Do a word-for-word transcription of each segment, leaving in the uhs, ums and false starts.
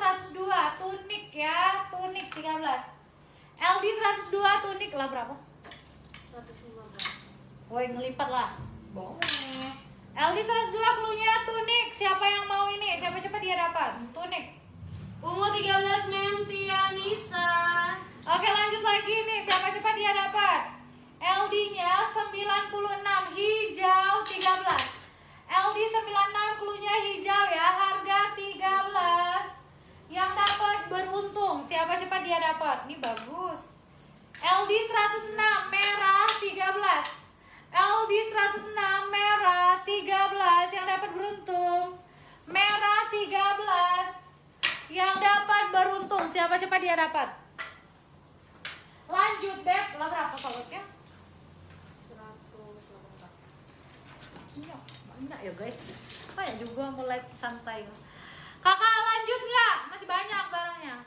seratus dua tunik ya, tunik tiga belas. L D seratus dua tunik lah berapa? seratus lima belas. Woi, ngelipat lah. Bohong. L D seratus dua cluenya tunik. Siapa yang mau ini? Siapa cepat dia dapat? Tunik. Ungu tiga belas Mentia Nisa. Oke, lanjut lagi nih. Siapa cepat dia dapat? L D-nya sembilan puluh enam hijau tiga belas. L D sembilan puluh enam cluenya hijau ya, harga tiga belas. Yang dapat beruntung. Siapa cepat dia dapat? Ini bagus. L D seratus enam merah tiga belas. L D seratus enam merah tiga belas. Yang dapat beruntung. Merah tiga belas. Yang dapat beruntung. Siapa cepat dia dapat? Lanjut, Beb. Lah berapa salutnya? seratus delapan belas. Iya, banyak ya guys. Banyak juga mulai santai. Kakak lanjut nggak? Masih banyak barangnya.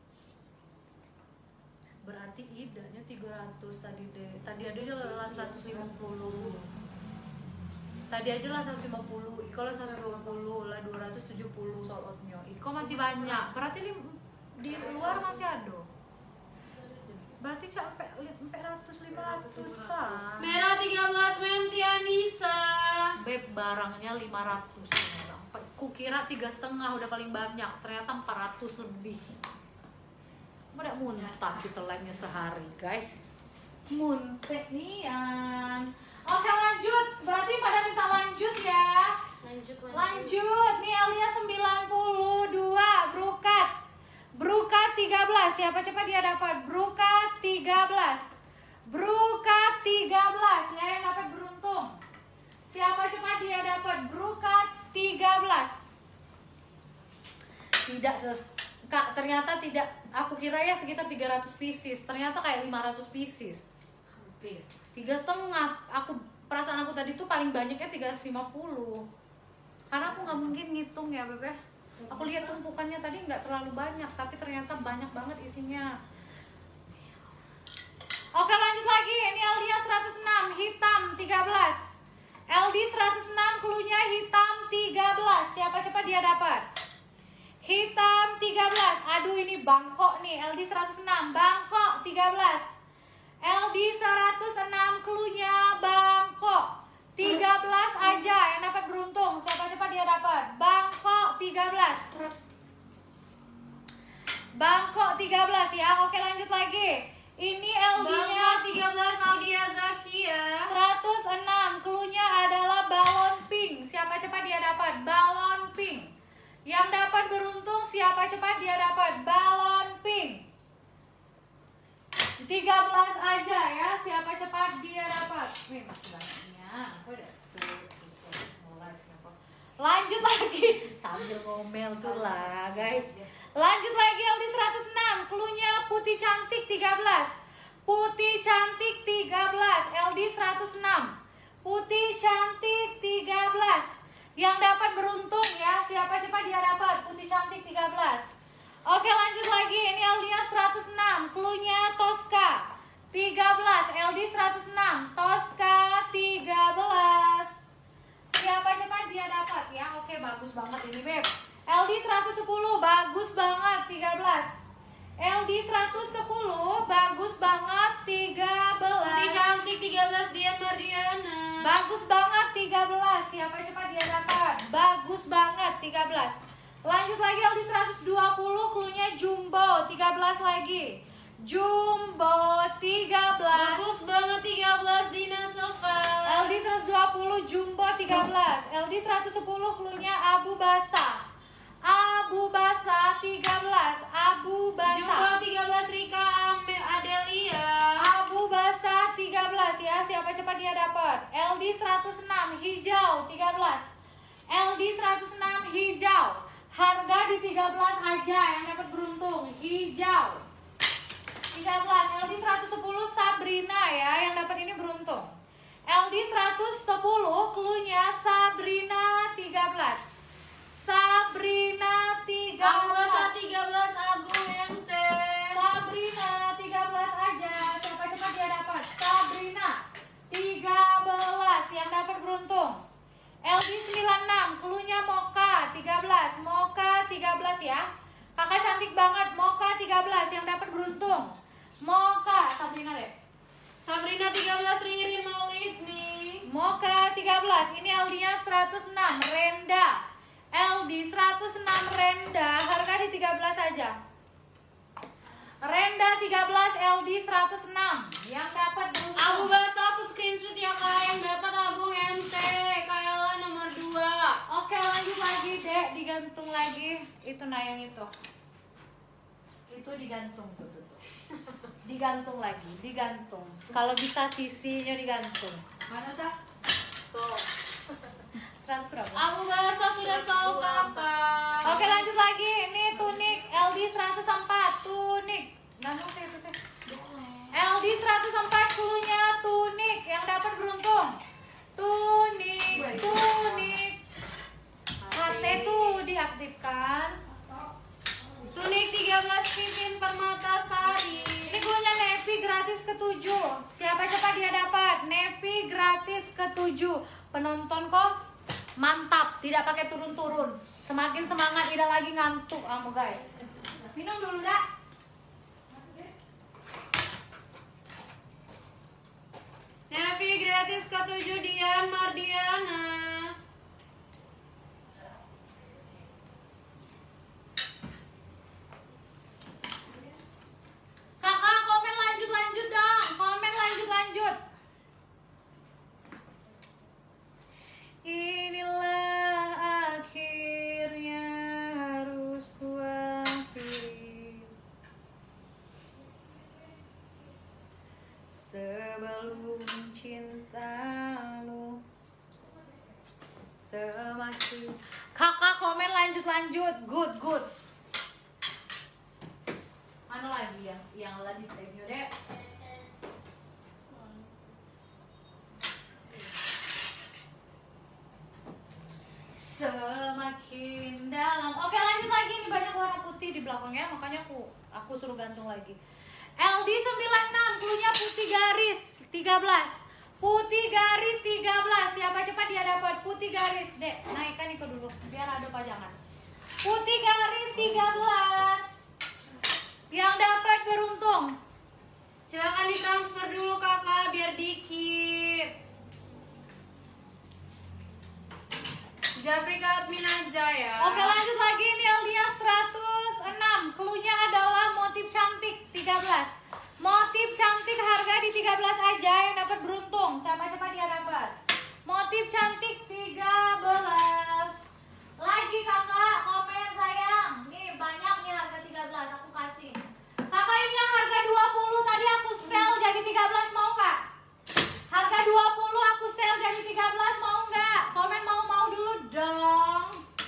Berarti idanya tiga ratus tadi deh. Tadi aja lah seratus lima puluh. Tadi aja lah seratus lima puluh. Iko lah seratus dua puluh lah dua ratus tujuh puluh sold outnya. Iko masih banyak. Berarti di, di luar masih ada. Berarti sampai empat ratus lima ratusan. Merah tiga belas Mentia Nisa. Beb, barangnya lima ratus. Kukira tiga setengah udah paling banyak, ternyata empat ratus lebih. Udah muntah kita live-nya sehari, guys. Muntah nian. Oke, lanjut. Berarti pada minta lanjut ya. Lanjut lanjut. Lanjut. Nih Elia sembilan puluh dua Brukat. Brukat tiga belas. Siapa cepat dia dapat? Brukat tiga belas. Brukat tiga belas. Ya, yang dapat beruntung. Siapa cepat dia dapat? Brukat tiga belas. Tidak ses Kak, ternyata tidak. Aku kira ya sekitar tiga ratus pieces. Ternyata kayak lima ratus pieces. Hampir. Tiga setengah. Aku perasaan aku tadi tuh paling banyaknya tiga ratus lima puluh. Karena aku nggak mungkin ngitung ya, Bebe. Aku lihat tumpukannya tadi nggak terlalu banyak, tapi ternyata banyak banget isinya. Oke, lanjut lagi. Ini L D-nya seratus enam hitam tiga belas. L D seratus enam cluenya hitam tiga belas. Siapa cepat dia dapat? Hitam tiga belas. Aduh, ini Bangkok nih. L D seratus enam Bangkok tiga belas. L D seratus enam cluenya Bangkok tiga belas aja yang dapat beruntung. Siapa cepat dia dapat? Bangkok tiga belas. Bangkok tiga belas ya. Oke, lanjut lagi. Ini L D-nya tiga belas Audia Zakia. seratus enam cluenya adalah balon pink. Siapa cepat dia dapat? Balon pink. Yang dapat beruntung siapa cepat dia dapat? Balon pink. tiga belas aja ya. Siapa cepat dia dapat? Wih, masih banyaknya. Aku udah set. Lanjut lagi. Sambil ngomel tuh lah, guys. Lanjut lagi L D seratus enam. Cluenya putih cantik tiga belas. Putih cantik tiga belas. L D seratus enam. Putih cantik tiga belas. Yang dapat beruntung ya. Siapa cepat dia dapat? Putih cantik tiga belas. Oke, lanjut lagi. Ini L D-nya seratus enam. Cluenya Tosca tiga belas. L D seratus enam. Tosca tiga belas. Siapa cepat dia dapat ya. Oke, bagus banget ini, Beb. L D seratus sepuluh. Bagus banget tiga belas. L D seratus sepuluh. Bagus banget tiga belas. Putih cantik tiga belas Dian Mariana. Bagus banget tiga belas. Siapa cepat dia dapat? Bagus banget tiga belas. Lanjut lagi L D seratus dua puluh. Cluenya Jumbo tiga belas lagi. Jumbo tiga belas. Bagus banget tiga belas Dina Sofa. L D seratus dua puluh Jumbo tiga belas. L D seratus sepuluh cluenya Abu Basah. Abu Basah tiga belas. Abu Basah. Jumbo tiga belas Rika Ame Adelia. Abu Basah tiga belas ya. Siapa cepat dia dapat? L D seratus enam hijau tiga belas. L D seratus enam hijau. Harga di tiga belas aja yang dapat beruntung. Hijau tiga belas. L D seratus sepuluh Sabrina ya yang dapat ini beruntung. L D seratus sepuluh cluenya Sabrina tiga belas. Sabrina tiga belas. Aku tiga belas Agu Ente. Sabrina tiga belas aja. Siapa cepat dia dapat? Sabrina tiga belas yang dapat beruntung. L D sembilan enam cluenya Mocha tiga belas. Mocha tiga belas ya. Kakak cantik banget, Moka tiga belas yang dapat beruntung. Moka, Sabrina deh. Sabrina tiga belas, Ririn Maulid nih. Moka tiga belas, ini L D-nya seratus enam, Renda. L D seratus enam Renda, harga di tiga belas aja. Renda tiga belas, L D seratus enam. Yang dapat beruntung. Aku bahas aku screenshot ya kak, yang dapat Agung M T, Kayla nomor dua. Oke, lanjut lagi, Dek, digantung lagi. Itu nah yang itu. Itu digantung tuh, tuh, tuh. Digantung lagi, digantung. Kalau bisa sisinya digantung. Mana tak? Tuh. seratus berapa? Aku bahasa sudah soal kakak. Oke, lanjut lagi. Ini tunik L D seratus empat, tunik. Gantung sih itu sih. L D seratus empat cluenya tunik yang dapat beruntung. Tunik, tunik. H T tuh diaktifkan. Tunik tiga belas Pipin Permatasari. Ini cluenya Nepi gratis ketujuh. Siapa cepat dia dapat? Nepi gratis ketujuh. Penonton kok mantap, tidak pakai turun-turun. Semakin semangat, tidak lagi ngantuk kamu guys. Minum dulu dah. Nevi gratis ketujuh Dian Mardiana. Kakak komen lanjut-lanjut dong. Komen lanjut-lanjut. Inilah akhirnya harus kuakhiri. Sebelum cintamu semakin. Kakak komen lanjut-lanjut. Good, good. Mana lagi yang yang lagi tagnya deh? Semakin dalam. Oke, lanjut lagi. Ini banyak warna putih di belakangnya, makanya aku aku suruh gantung lagi. L D sembilan enam, cluenya putih garis tiga belas. Putih garis tiga belas. Siapa cepat dia dapat putih garis, Dek. Naikkan itu dulu biar ada pajangan. Putih garis tiga belas. Yang dapat beruntung. Silakan ditransfer dulu kakak biar dikit. Japri ke admin aja ya. Oke, lanjut lagi. Ini L D-nya seratus enam. Cluenya adalah motif cantik tiga belas. Motif cantik harga di tiga belas aja yang dapat beruntung. Siapa cepat dia dapat. Motif cantik tiga belas. Lagi kakak komen sayang. Nih banyak nih harga tiga belas aku kasih. Kakak ini yang harga dua puluh tadi aku sell jadi tiga belas, mau Kak? Harga dua puluh aku sell jadi tiga belas, mau nggak? Komen mau-mau dulu dong.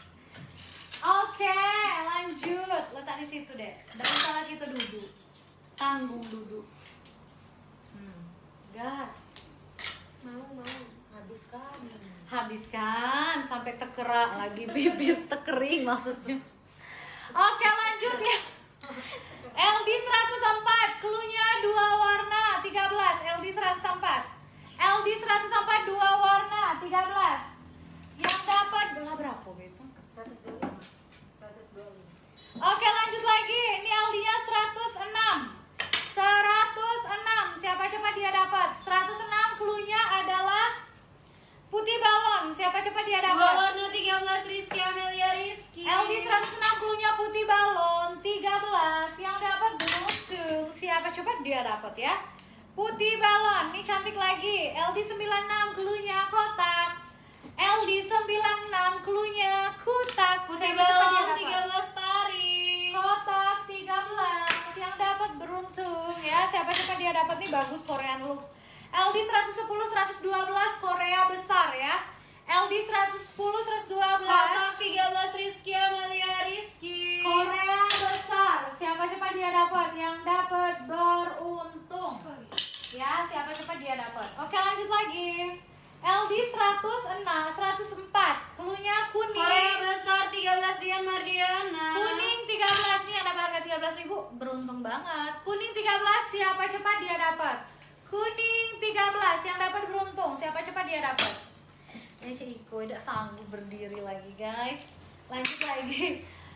Oke, lanjut. Letak di situ deh. Dan salah gitu duduk. Tanggung duduk. Hmm, gas. Mau mau. Habiskan. Habiskan sampai tekerak lagi bibir tekering maksudnya. Oke, lanjut ya. L D seratus empat, cluenya dua warna tiga belas. L D seratus empat. L D seratus empat dua warna tiga belas. Yang dapat belah berapa gitu? seratus dua puluh lima. seratus dua puluh lima. Oke, lanjut lagi. Ini L D-nya seratus enam. seratus enam. Siapa cepat dia dapat? seratus enam cluenya adalah putih balon. Siapa cepat dia Dua dapat? warna tiga belas Rizky Amelia Rizky. L D seratus enam cluenya putih balon tiga belas. Yang dapat beruntung. Siapa cepat dia dapat ya? Putih balon. Ini cantik lagi. L D sembilan enam cluenya kotak. L D sembilan enam cluenya kotak. Putih Siapa cepat dia balon dapat? tiga belas Tari. Kotak tiga belas. Yang dapat beruntung ya. Siapa cepat dia dapat nih, bagus Korean look. L D seratus sepuluh seratus dua belas Korea besar ya. L D seratus sepuluh seratus dua belas Kotak tiga belas Rizky Amelia Rizky. Korea besar. Siapa cepat dia dapat? Yang dapat beruntung. Ya, siapa cepat dia dapat. Oke, lanjut lagi. L D seratus enam seratus empat. Cluenya kuning. Korea besar tiga belas Dian Mardiana. Kuning tiga belas nih yang dapat harga tiga belas ribu. Beruntung banget. Kuning tiga belas, siapa cepat dia dapat? Kuning tiga belas yang dapat beruntung. Siapa cepat dia dapat? Ini si Iko tidak sanggup berdiri lagi, guys. Lanjut lagi.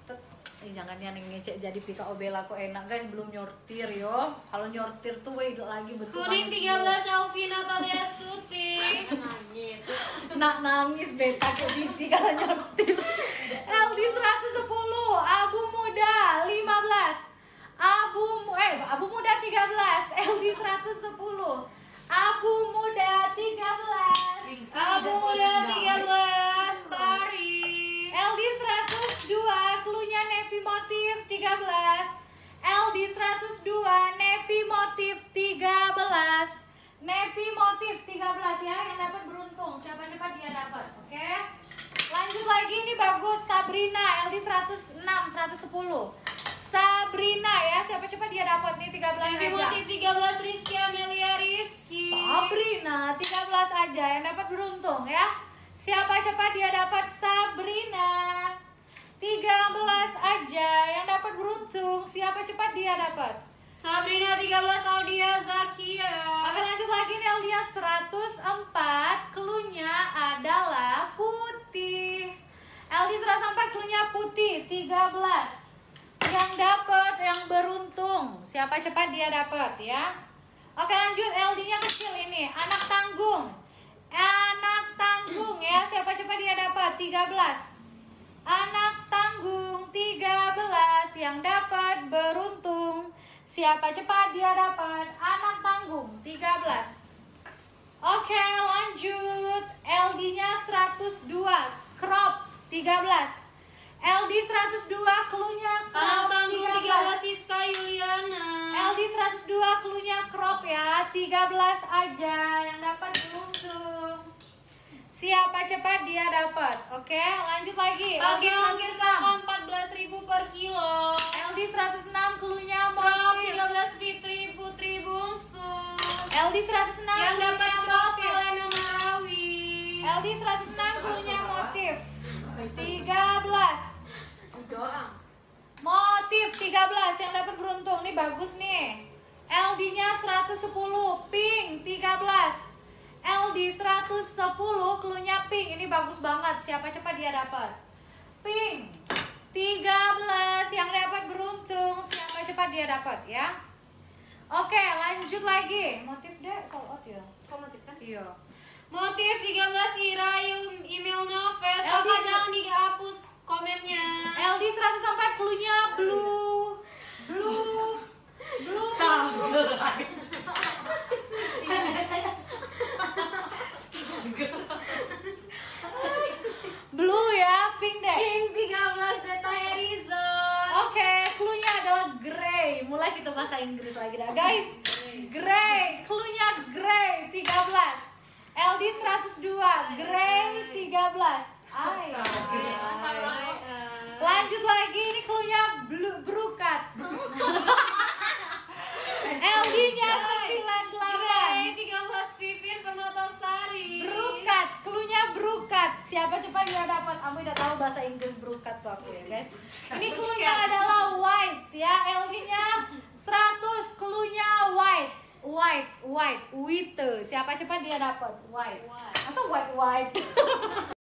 Tet- Eh, jangan yang ngecek jadi pika obela kok enak guys, belum nyortir yo. Kalau nyortir tuh wait lagi betul. Kuning tiga belas Alvina Natalia Stuti. Nangis. Nak nangis beta ke visi kalau nyortir. L D seratus sepuluh, abu muda lima belas. Abu mu- eh abu muda tiga belas, L D seratus sepuluh. Abu muda tiga belas. Abu muda tiga belas Tari. L D seratus dua, klunya Nepi motif tiga belas. L D seratus dua, Nepi motif tiga belas. Nepi motif tiga belas ya, yang dapat beruntung. Siapa cepat dia dapat, oke? Lanjut lagi, ini bagus. Sabrina, L D seratus enam, seratus sepuluh. Sabrina ya, siapa cepat dia dapat nih tiga belas Nepi aja. motif tiga belas Rizky Amelia Rizky. Sabrina, tiga belas aja yang dapat beruntung ya. Siapa cepat dia dapat Sabrina. tiga belas aja yang dapat beruntung. Siapa cepat dia dapat? Sabrina tiga belas Audia Zakia. Oke, lanjut lagi nih Audia seratus empat. Klunya adalah putih. L D seratus empat klunya putih tiga belas. Yang dapat, yang beruntung. Siapa cepat dia dapat ya. Oke, lanjut L D-nya kecil ini. Anak tanggung. Anak tanggung ya, siapa cepat dia dapat? tiga belas. Anak tanggung tiga belas yang dapat beruntung. Siapa cepat dia dapat? Anak tanggung tiga belas. Oke, lanjut. L D-nya seratus dua, crop tiga belas. L D seratus dua klunya Anak crop tanggung tiga tiga belas. belas Siska Yuliana. L D seratus dua klunya crop ya, tiga belas aja yang dapat beruntung. Siapa cepat dia dapat. Oke, lanjut lagi. Pakai ongkir L D kakak empat belas ribu per kilo. L D seratus enam klunya Crop motif. tiga belas Fitri Putri Bungsu. L D seratus enam Yang dapat klunya crop motif. Helena Marawi. L D seratus enam klunya motif. tiga belas. Doang. Motif tiga belas yang dapat beruntung. Nih bagus nih. L D-nya seratus sepuluh, pink tiga belas. L D seratus sepuluh, klunya pink. Ini bagus banget. Siapa cepat dia dapat? Pink tiga belas yang dapat beruntung. Siapa cepat dia dapat ya. Oke, lanjut lagi. Motif deh sold out ya. Kok motif kan? Iya. Motif tiga belas Ira email Noves. L D Kakak jangan dihapus komennya. L D seratus empat, klunya blue. Blue. Blue. Blue ya, pink deh. Pink tiga belas Deta Horizon. Oke, cluenya adalah grey. Mulai kita bahasa Inggris lagi dah, guys. Grey, cluenya grey tiga belas. L D seratus dua, grey tiga belas. Ay. Lanjut lagi, ini cluenya blue brukat. L D-nya sembilan puluh delapan. Grey tiga belas Vivin Permatasari. Brukat, cluenya brukat. Siapa cepat dia dapat? Kamu udah tahu bahasa Inggris brukat tuh aku ya, guys. Ini cluenya adalah white ya. L D-nya seratus, cluenya white. White, white, white. Siapa cepat dia dapat? White. White. Masa white white?